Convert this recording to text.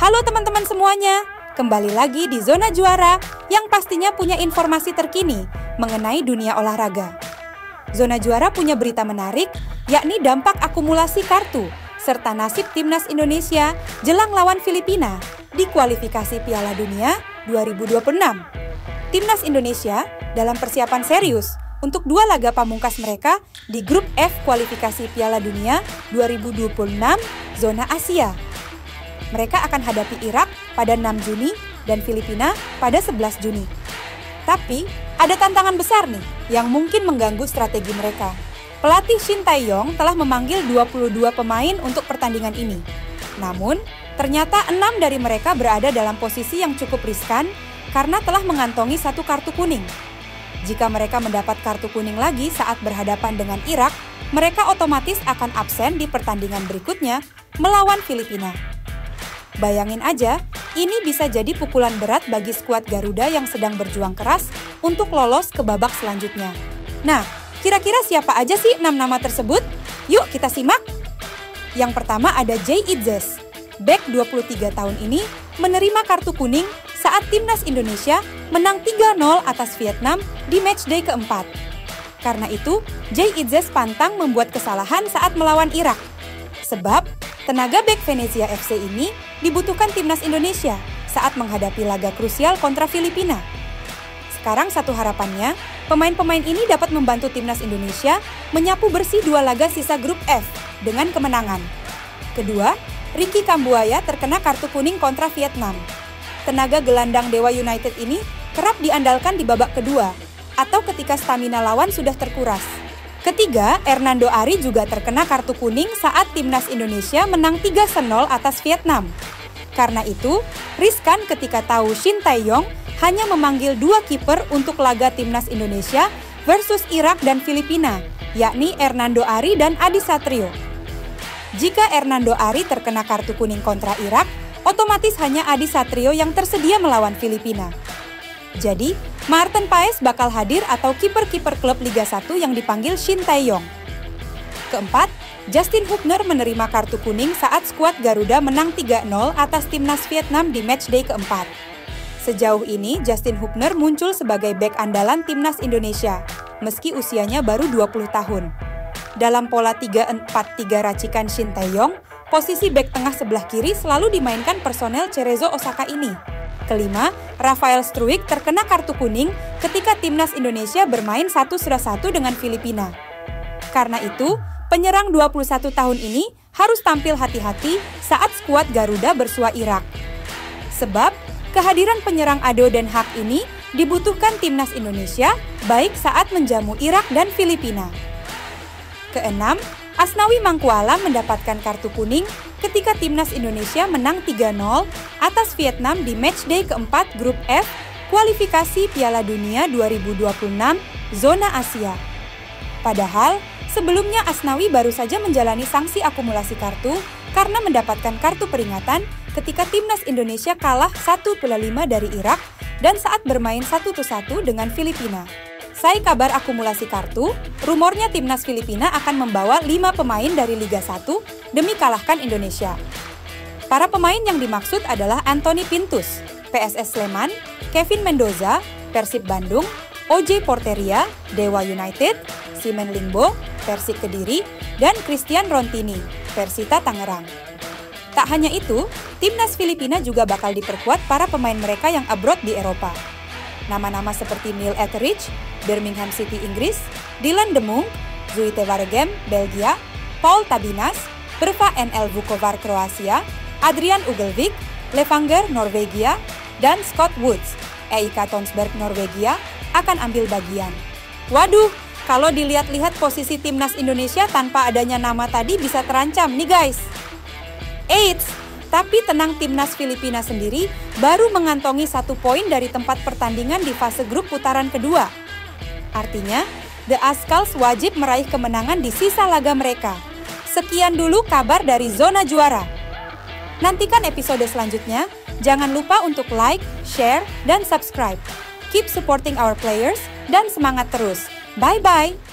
Halo teman-teman semuanya, kembali lagi di Zona Juara yang pastinya punya informasi terkini mengenai dunia olahraga. Zona Juara punya berita menarik, yakni dampak akumulasi kartu serta nasib timnas Indonesia jelang lawan Filipina di kualifikasi Piala Dunia 2026. Timnas Indonesia dalam persiapan serius untuk dua laga pamungkas mereka di grup F kualifikasi Piala Dunia 2026 zona Asia. Mereka akan hadapi Irak pada 6 Juni dan Filipina pada 11 Juni. Tapi, ada tantangan besar nih yang mungkin mengganggu strategi mereka. Pelatih Shin Tae-yong telah memanggil 22 pemain untuk pertandingan ini. Namun, ternyata 6 dari mereka berada dalam posisi yang cukup riskan karena telah mengantongi 1 kartu kuning. Jika mereka mendapat kartu kuning lagi saat berhadapan dengan Irak, mereka otomatis akan absen di pertandingan berikutnya melawan Filipina. Bayangin aja, ini bisa jadi pukulan berat bagi skuad Garuda yang sedang berjuang keras untuk lolos ke babak selanjutnya. Nah, kira-kira siapa aja sih 6 nama tersebut? Yuk kita simak! Yang pertama ada Jae Itzes. Bek 23 tahun ini menerima kartu kuning saat timnas Indonesia menang 3-0 atas Vietnam di matchday keempat. Karena itu, Jae Itzes pantang membuat kesalahan saat melawan Irak. Sebab, tenaga bek Venezia FC ini dibutuhkan timnas Indonesia saat menghadapi laga krusial kontra Filipina. Sekarang satu harapannya, pemain-pemain ini dapat membantu timnas Indonesia menyapu bersih 2 laga sisa grup F dengan kemenangan. Kedua, Ricky Kambuaya terkena kartu kuning kontra Vietnam. Tenaga gelandang Dewa United ini kerap diandalkan di babak kedua atau ketika stamina lawan sudah terkuras. Ketiga, Hernando Ari juga terkena kartu kuning saat timnas Indonesia menang 3-0 atas Vietnam. Karena itu, riskan ketika tahu Shin Tae-yong hanya memanggil 2 kiper untuk laga timnas Indonesia versus Irak dan Filipina, yakni Hernando Ari dan Adi Satrio. Jika Hernando Ari terkena kartu kuning kontra Irak, otomatis hanya Adi Satrio yang tersedia melawan Filipina. Jadi, Maarten Paes bakal hadir atau kiper-kiper klub Liga 1 yang dipanggil Shin Tae-yong. Keempat, Justin Hubner menerima kartu kuning saat skuad Garuda menang 3-0 atas timnas Vietnam di matchday keempat. Sejauh ini, Justin Hubner muncul sebagai bek andalan timnas Indonesia, meski usianya baru 20 tahun. Dalam pola 3-4-3 racikan Shin Tae-yong, posisi bek tengah sebelah kiri selalu dimainkan personel Cerezo Osaka ini. Kelima, Rafael Struijk terkena kartu kuning ketika timnas Indonesia bermain 1-1 dengan Filipina. Karena itu, penyerang 21 tahun ini harus tampil hati-hati saat skuad Garuda bersua Irak. Sebab, kehadiran penyerang Ado Den Haag ini dibutuhkan timnas Indonesia baik saat menjamu Irak dan Filipina. Keenam, Asnawi Mangkualam mendapatkan kartu kuning ketika timnas Indonesia menang 3-0 atas Vietnam di matchday keempat grup F kualifikasi Piala Dunia 2026 zona Asia. Padahal, sebelumnya Asnawi baru saja menjalani sanksi akumulasi kartu karena mendapatkan kartu peringatan ketika timnas Indonesia kalah 1-5 dari Irak dan saat bermain 1-1 dengan Filipina. Sai kabar akumulasi kartu, rumornya timnas Filipina akan membawa 5 pemain dari Liga 1 demi kalahkan Indonesia. Para pemain yang dimaksud adalah Anthony Pintus, PSS Sleman, Kevin Mendoza, Persib Bandung, OJ Porteria, Dewa United, Simen Lingbo, Persik Kediri, dan Christian Rontini, Persita Tangerang. Tak hanya itu, timnas Filipina juga bakal diperkuat para pemain mereka yang abroad di Eropa. Nama-nama seperti Neil Etheridge, Birmingham City, Inggris, Dylan de Munk, Zuite Waregem, Belgia, Paul Tabinas, Berva NL Vukovar, Kroasia, Adrian Ugelvik, Levanger, Norwegia, dan Scott Woods, EIK Tonsberg, Norwegia, akan ambil bagian. Waduh, kalau dilihat-lihat posisi timnas Indonesia tanpa adanya nama tadi bisa terancam nih guys. Eits! Tapi tenang, timnas Filipina sendiri baru mengantongi 1 poin dari tempat pertandingan di fase grup putaran kedua. Artinya, The Azkals wajib meraih kemenangan di sisa laga mereka. Sekian dulu kabar dari Zona Juara. Nantikan episode selanjutnya. Jangan lupa untuk like, share, dan subscribe. Keep supporting our players dan semangat terus. Bye-bye!